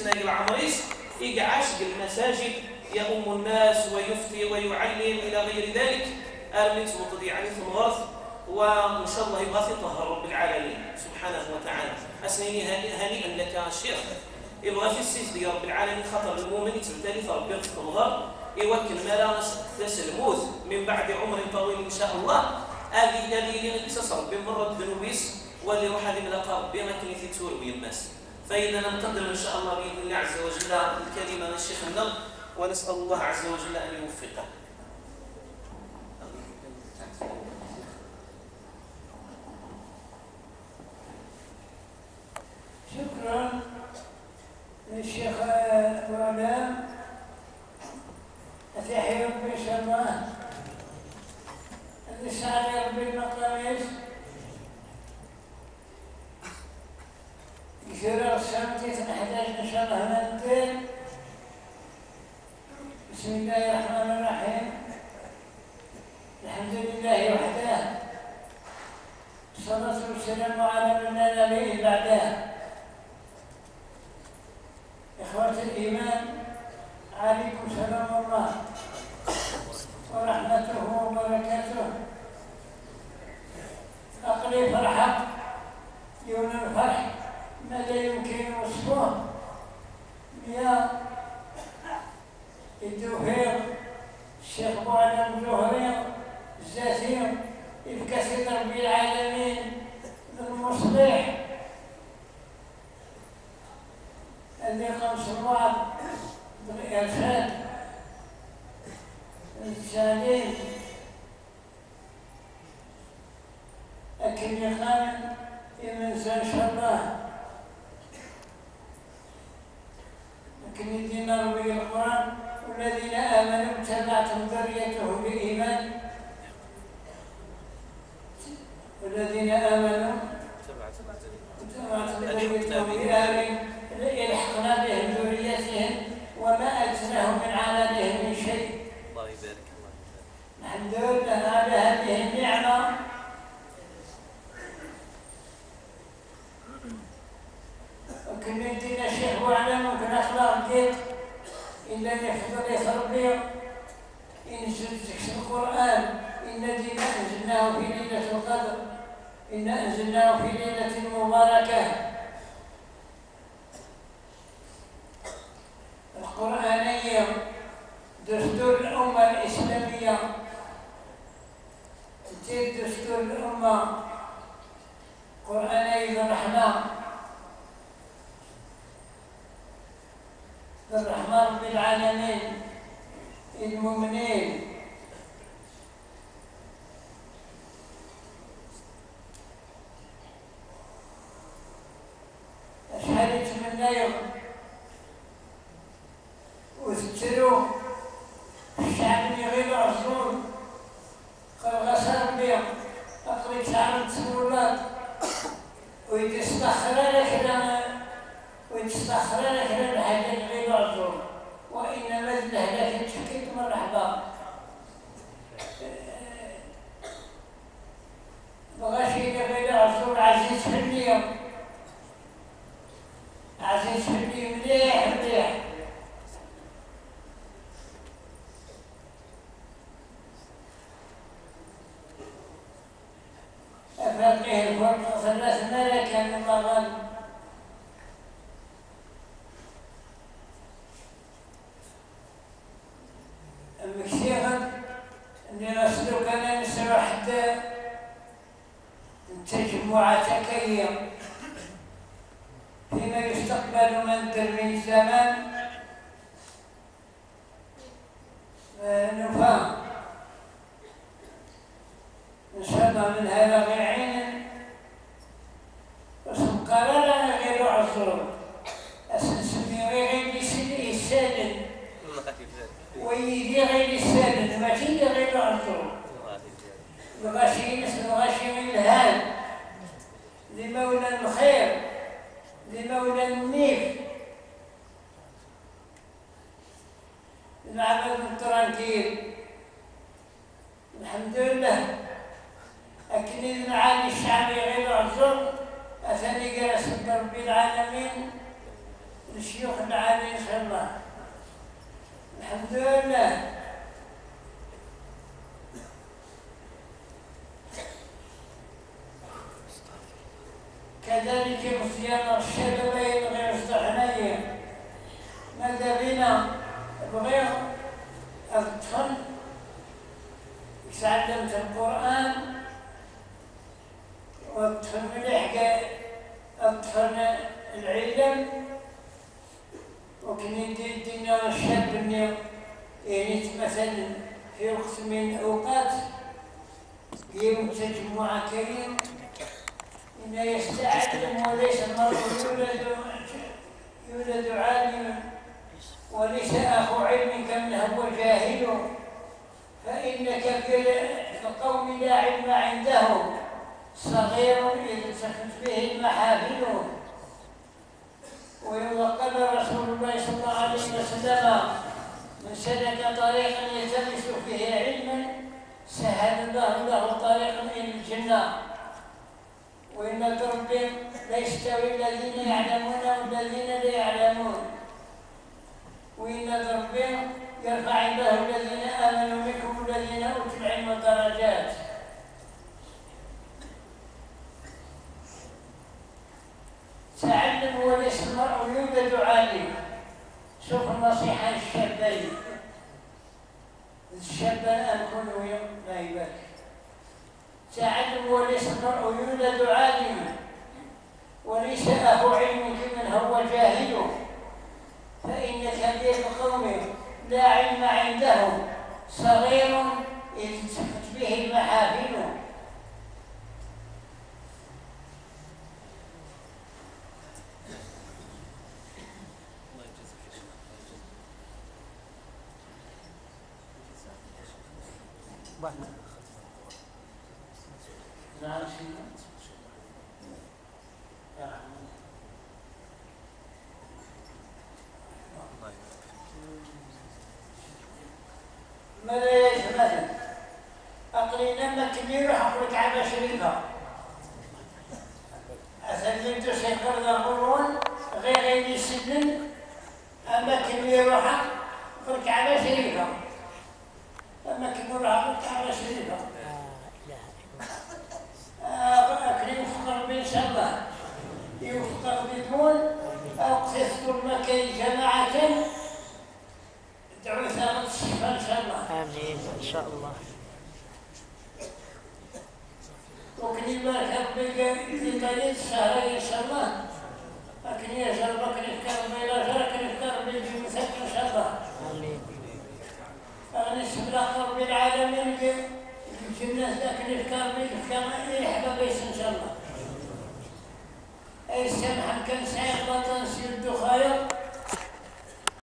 سنة العمريس يقعش المساجد يؤم الناس ويفتي ويعلم إلى غير ذلك آمنت وطدي يعني ثمغرث وإن شاء الله يبغى يطهر رب العالمين سبحانه وتعالى. أسنيني هنيئا لك الشيخ يبغى في السيس يا رب العالمين خطر المؤمن يتبتلي فربي يغفر الغر يوكل ملا تسلموت من بعد عمر طويل إن شاء الله هذه قصص ربي مرة بنوبيس واللي روح هذه ملاقى ربي ما كان يتسور ويماس. فإذا نقدم إن شاء الله بإذن الله عز وجل الكلمة للشيخ النظر ونسأل الله عز وجل أن يوفقه. شكرا للشيخ وعلام أتحي ربي إن شاء الله الرسالة ربي المقاميس كثيرا السامتي تنحتاج إن شاء الله من بسم الله الرحمن الرحيم الحمد لله وحده الصلاة والسلام على من لا نبي بعده. إخوة الإيمان عليكم سلام الله ورحمته وبركاته. أقلي فرحة يوم الفرح ماذا يمكن وصفه يا الدوهير الشيخ معلم الدوهير الزاتير الكثير رب العالمين المصلح الذي قام صلوات بالإرشاد السالين أكن يقام يمنسى إن شاء الله لكن يدينا ربي القرآن والذين آمنوا اتبعتهم ذريتهم بإيمان والذين آمنوا اتبعتهم ذريتهم بإيمان يلحقنا بهم ذريتهم وما ألزمهم من عملهم من شيء. الله يبارك الله. الحمد لله على هذه النعمة. وكنا يدينا شيخ وعلم ممكن أخلاق جيد إلا يحفظ يتربي ينزل القرآن إن دينا أنزلناه في ليلة القدر إن أنزلناه في ليلة مباركة. القرآنية دستور الأمة الإسلامية تجد دستور الأمة قرآنية الرحمة الرحمن رب العالمين المؤمنين أشهد يتمنى يوم وتتروا الشعب اللي غير عصرون قال غسر بهم أقرب شعر تسولات ويتستخر لك الحاجة اللي غير عصرون وإن مزله لكن شكيت مرحبا بغاشي اللي غير عصرون عزيز في اليوم عزيز في اليوم مليح أفاقه الفرق ثلاث ملكا مما غنى المكسيرا أني نسلك أنا نسل حتى تجمع تكيا فيما يستقبل من الزمان نفهم إن شاء الله من هذا غير عين وسم قرارنا غير عصر أسنسمي غير السادن ويدي غير السادن ما تيجي غير عصر الغشي مثل الغشي من الهان لمولى الخير لمولى النيف العبد الترانكيل الحمد لله. أكيد معاني الشعبي غير عصر أثني جلس رب العالمين الشيوخ العالي إن شاء الله. الحمد لله. كذلك صيام الشبابين غير مستحنية. ماذا بنا بغير الطفل يتعلم القرآن، والطفل يلحق الطفل العلم، وكان يدي الدنيا الشاب يعني مثلا في وقت من الأوقات يوم تجمع كريم إن يستعلم، وليس المرء يولد عالما وليس أخو علم كمن هو جاهل، فإن كبير القوم لا علم عنده، صغير إذ سكت به المحافل. وقال رسول الله صلى الله عليه وسلم: من سلك طريقا يلتمس فيه علما سهل الله له طريقا إلى الجنة. وإن رب لا يستوي الذين يعلمون والذين لا يعلمون، وإن رب يرفع الله الذين آمنوا منكم والذين أوتوا العلم درجات. تعلم وليس المرء يولد عالما. شوف النصيحة الشابين، الشاب أكون لا يبكي. تعلم وليس المرء يولد عالما وليس أخو علم كمن هو جاهل، فإن كبير القوم لا علم عنده، صغير إذ سكت به المحافل. ماذا يتمثل؟ أقلي لما كبير وحقلك على شريكة أثبت سيكر ذا غير يسلم، أما كبير وحقلك على شريكة، أما كبير وحقلك على شريكة. أكرم فقر بإن شاء الله يفقر بدون أو قصص المكان جماعة دعوا ثابت الشفاء إن شاء الله. آمين إن شاء الله. وكلمة ربك في طريق الشهرين إن شاء الله. لكن يجعل بك نفكر بلا جرك نفكر بالجمسك إن شاء الله. آمين. أغني السبلاق رب العالمين الجنة لكن نفكر بالكما يحبى بيس إن شاء الله. أي سمحا كان سيغلطا سيد خير